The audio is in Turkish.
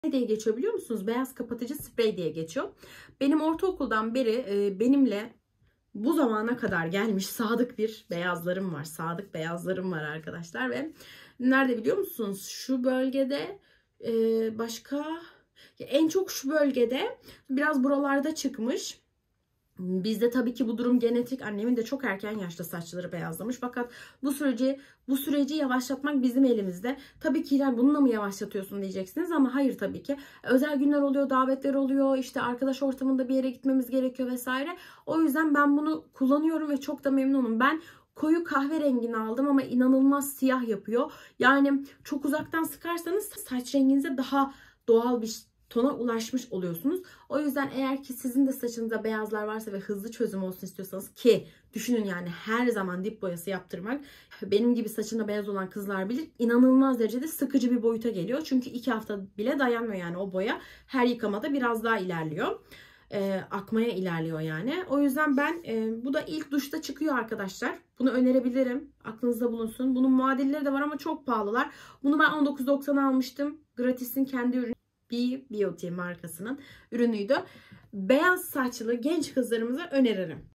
Ne diye geçiyor biliyor musunuz? Beyaz kapatıcı sprey diye geçiyor. Benim ortaokuldan beri benimle bu zamana kadar gelmiş sadık bir beyazlarım var. Sadık beyazlarım var arkadaşlar ve nerede biliyor musunuz? Şu bölgede başka en çok şu bölgede biraz buralarda çıkmış. Bizde tabii ki bu durum genetik. Annemin de çok erken yaşta saçları beyazlamış. Fakat bu süreci yavaşlatmak bizim elimizde. Tabii ki Hilal bununla mı yavaşlatıyorsun diyeceksiniz ama hayır tabii ki. Özel günler oluyor, davetler oluyor, işte arkadaş ortamında bir yere gitmemiz gerekiyor vesaire. O yüzden ben bunu kullanıyorum ve çok da memnunum. Ben koyu kahverengini aldım ama inanılmaz siyah yapıyor. Yani çok uzaktan sıkarsanız saç renginize daha doğal bir tona ulaşmış oluyorsunuz. O yüzden eğer ki sizin de saçınızda beyazlar varsa ve hızlı çözüm olsun istiyorsanız, ki düşünün yani her zaman dip boyası yaptırmak, benim gibi saçında beyaz olan kızlar bilir, inanılmaz derecede sıkıcı bir boyuta geliyor. Çünkü 2 hafta bile dayanmıyor yani o boya. Her yıkamada biraz daha ilerliyor. Akmaya ilerliyor yani. O yüzden ben bu da ilk duşta çıkıyor arkadaşlar. Bunu önerebilirim. Aklınızda bulunsun. Bunun muadilleri de var ama çok pahalılar. Bunu ben 19.90 almıştım. Gratis'in kendi ürünü. Beauty markasının ürünüydü. Beyaz saçlı genç kızlarımıza öneririm.